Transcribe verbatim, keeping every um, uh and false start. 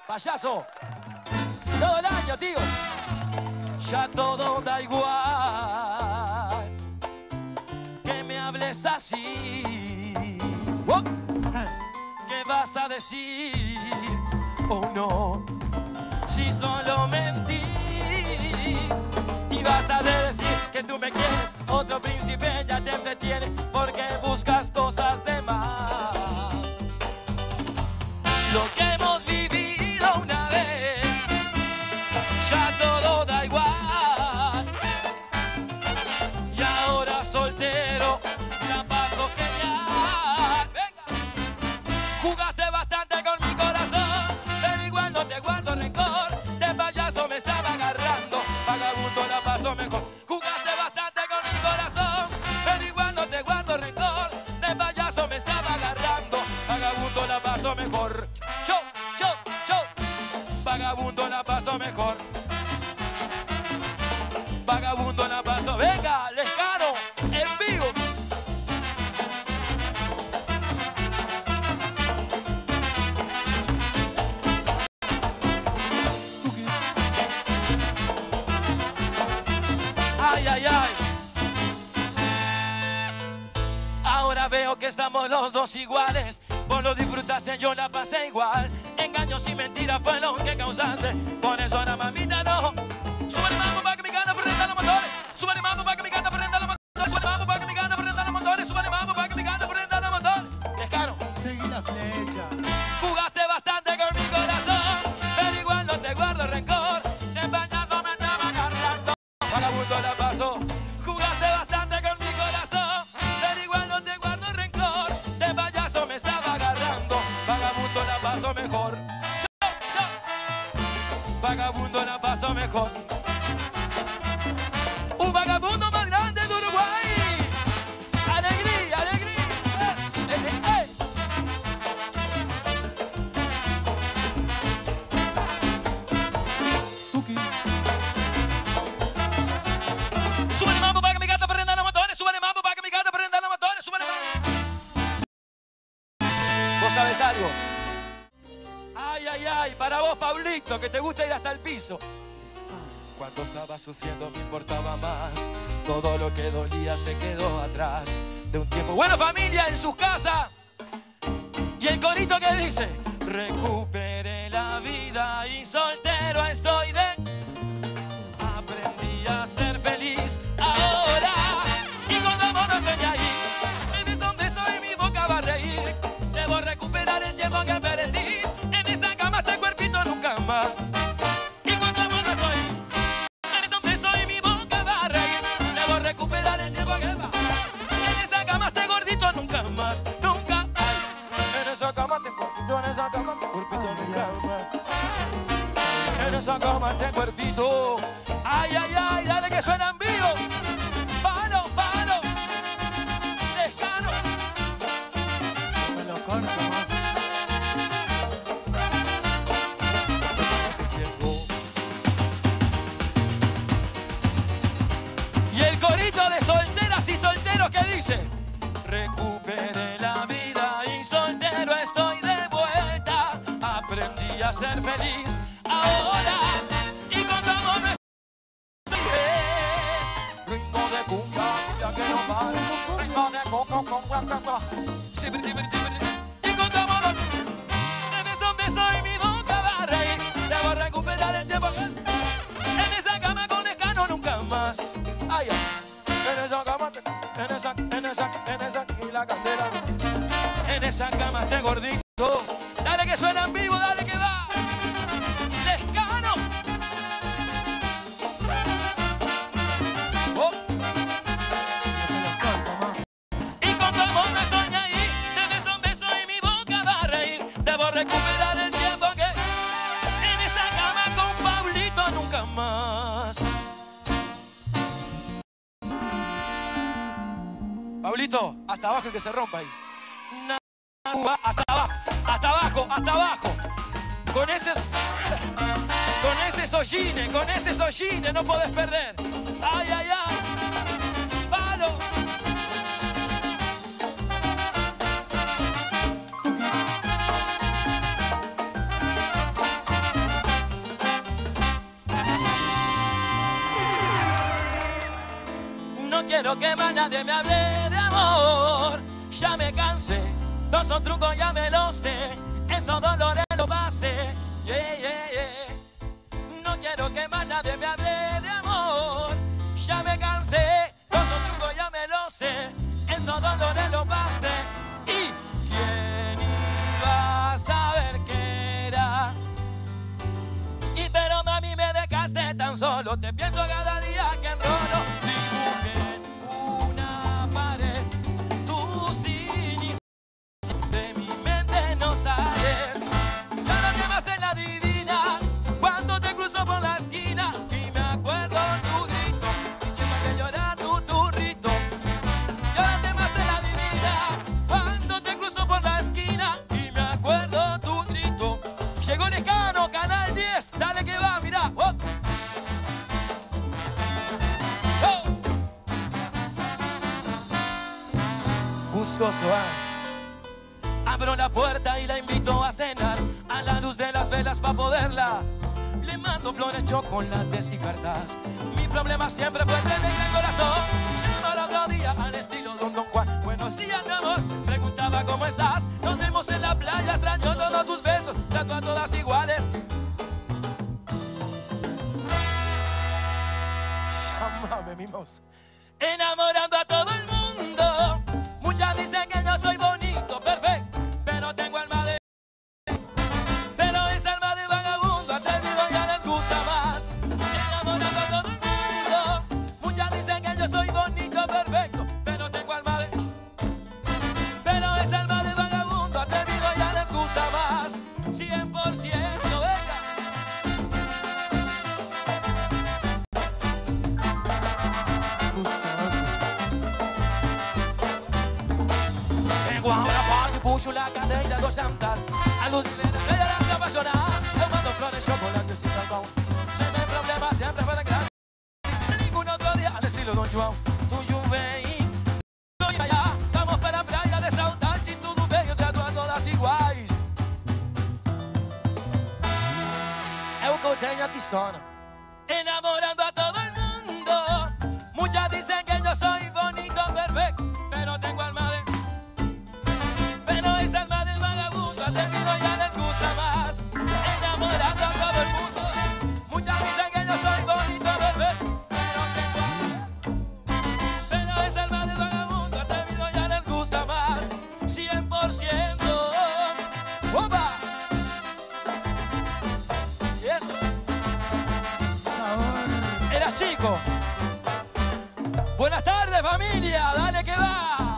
Payaso. Todo el año, tío. Ya todo da igual. Que me hables así. ¿Oh? ¿Qué vas a decir? Oh no. Si solo mentí. Y vas a decir que tú me quieres. Otro príncipe ya te entretiene. Porque buscas cosas de más. Lo que hemos vivido una vez, ya todo da igual. Y ahora soltero, la paso genial. Venga. Jugaste bastante con mi corazón, pero igual no te guardo rencor. De payaso me estaba agarrando, vagabundo la paso mejor. Jugaste bastante con mi corazón, pero igual no te guardo rencor. De payaso me estaba agarrando, vagabundo la paso mejor. Yo, yo, yo, vagabundo la paso mejor. Vagabundo la paso. Venga, Lescano, en vivo. Ay, ay, ay. Ahora veo que estamos los dos iguales. Vos lo disfrutaste, yo la pasé igual. Engaños y mentiras fue lo que causaste. Por eso ahora mamita no. Súbale mambo pa' que mi gana prenda los motores. Súbale mambo pa' que mi gana prenda los motores. Súbale mambo pa' que mi gana prenda los motores. Súbale mambo pa' que mi gana prenda los motores. Descaro. Seguí la flecha. Jugaste bastante con mi corazón, pero igual no te guardo rencor. De bañando me andaba agarrando. Vagabundo la pasó. Jugaste bastante con mi corazón, pero igual no te guardo rencor. De payaso me estaba agarrando. Vagabundo la paso mejor. Yo, yo. Vagabundo la paso mejor. Un vagabundo más grande de Uruguay. Alegría, alegría. Eh, eh, eh. Tuki. Súbale mambo para que mi gata prenda los motores. Súbale mambo para que mi gata prenda los motores. Súbale mambo. ¿Vos sabés algo? Ay, ay, ay. Para vos, Pablito, que te gusta ir hasta el piso. Cuando estaba sufriendo me importaba más. Todo lo que dolía se quedó atrás de un tiempo. Bueno, familia, en sus casas. Y el corito que dice: recuperé la vida y soltero estoy de... Aprendí a ser feliz ahora. Y cuando vos no estoy ahí, en donde soy mi boca va a reír. Debo recuperar el tiempo que perdí. En esta cama este cuerpito nunca más. Y cuando vos no estoy, en donde soy mi boca va a reír. Debo recuperar el tiempo que va. En esa cama este gordito nunca más. Nunca. Ay. En esa cama este cuerpito, en esa cama este cuerpito nunca más. En esa cama este cuerpito. Ay, ay, ay, dale que suena en vivo. Paro, paro. Descaro. Me lo corto, ma. Y el corito de solteras y solteros que dice: recuperé la vida y soltero estoy de vuelta. Aprendí a ser feliz ahora. Y cuando vos me ritmo de cumbia, cumbia que no vale. Ritmo de coco, coco, coco. Sibri, sibri, sibri. Y cuando vos no... En donde soy mi boca va a reír. Debo recuperar el tiempo que... En esa cama con Lescano nunca más. Ay, ay. En esa cama, en esa, en esa, en esa, y la candela. En esa cama este gordito. Dale que suena en vivo, dale que va. Lescano. Oh. Me lo corto, ma. Y con tu amor me estoy ahí. De beso en beso y mi boca va a reír. Debo recuperar el tiempo que... En esa cama con Pablito nunca más. Pablito, hasta abajo y que se rompa ahí. Hasta abajo, hasta abajo, hasta abajo. Con ese... Con ese solline, con ese solline no podés perder. Ay, ay, ay. Palo. quiero que más nadie me hable de amor. Ya me cansé, todos esos trucos ya me los sé. Esos dolores los pasé, yeah, yeah, yeah. No quiero que más nadie me hable de amor. Ya me cansé, todos esos trucos ya me los sé. Esos dolores los pasé. ¿Y quién iba a saber qué era? Y pero mami me dejaste tan solo. Te pienso cada día que enrolo. Dibujé en una pared tus iniciales. De mi mente no sales. Y ahora me más en la divina cuando te cruzo por la esquina. Y me acuerdo tu grito diciendo que llora tu turrito. Y ahora te más en la divina cuando te cruzo por la esquina. Y me acuerdo tu grito. Llegó Lecano, Canal diez. Dale que va, mirá. Oh. Oh. Gustoso, ¿eh? Abro la puerta y la invito a cenar a la luz de las velas para poderla. Le mando flores, chocolates y cartas. Mi problema siempre fue tener el corazón. Llamo al otro día al estilo Don Don Juan. Buenos días, mi amor. Preguntaba cómo estás. Nos vemos en la playa, extraño todos tus besos. Trato a todas iguales. Llámame, mimosa. Enamorando a todo el mundo. Muchas dicen que yo soy bonito, perfecto, pero tengo alma de... Pero esa alma de vagabundo, atrevido ya les gusta más. Enamorando a todo el mundo. Muchas dicen que yo soy bonito, perfecto, pero tengo alma de... Pero esa alma de vagabundo, atrevido ya les gusta más. Cien por ciento, venga. Puxo la cadeira do jantar. A luz de la estrella se apaixonar. Eu mando flores, chocolates e salgão. Sem meu problema, sempre vai alegrar. Ningún otro día al estilo Don João. Tuyo vem, tô indo allá. Vamos para a praia de saudade. E tudo bem, eu trato a todas iguais. É o que eu tenho aqui sona. Enamorando a todo el mundo. Muchas dicen que yo soy bonito, perfecto, pero tengo alma de... Pero esa alma del vagabundo, atrevido ya les gusta más. Enamorando a todo el mundo. Muchas dicen que yo soy bonito, perfecto, pero tengo alma. Pero esa alma del vagabundo, atrevido ya les gusta más. Cien por ciento. ¡Opa! ¿Y eso? Sabor. Eras chico. Buenas tardes, familia. Dale que va.